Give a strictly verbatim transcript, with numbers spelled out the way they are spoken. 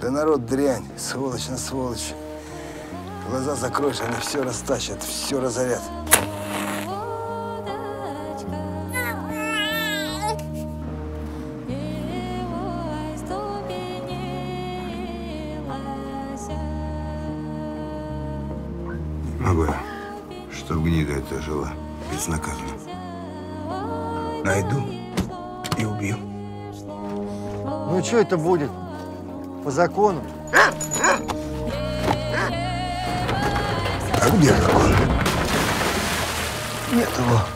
Да народ дрянь, сволочь на сволочь. Глаза закроешь, они все растащат, все разорят. Могу, чтоб гнида эта жила безнаказанно. Найду и убью. Ну что это будет? По закону? А где закон? Нет его.